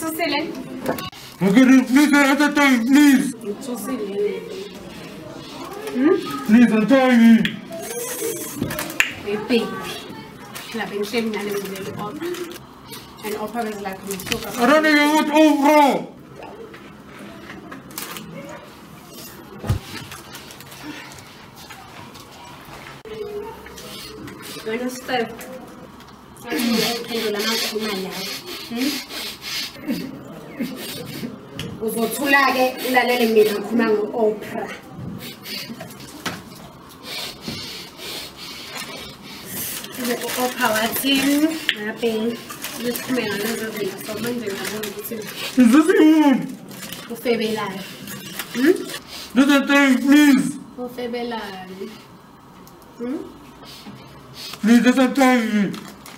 Please entertain, please. Please entertain me. Baby, I've been shaming and Oprah is like, I don't even want Oprah. When I start, I can uzothula-ke ulalele mina ngikhuluma ngo-Oprah. U-Oprah wathini? Ngabe sikhulume ngalezo zinto so manje ngiyabona ukuthi Is this you? ufebelani. Listen to me, please. Ufebelani. Please listen to me.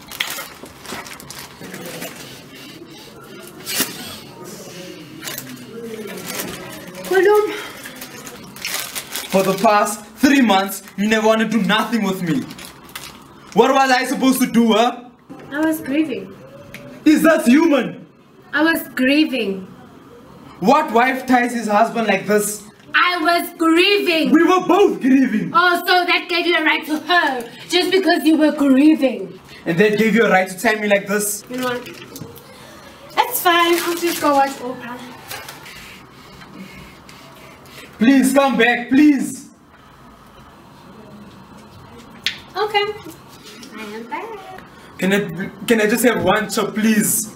For the past 3 months, you never want to do nothing with me. What was I supposed to do, huh? I was grieving. Is that human? I was grieving. What wife ties his husband like this? I was grieving. We were both grieving. Oh, so that gave you a right to her just because you were grieving. And that gave you a right to tie me like this? You know what? It's fine. I'll just go watch Oprah. Please come back, please. Okay. I am back. Can I just have one chop, please?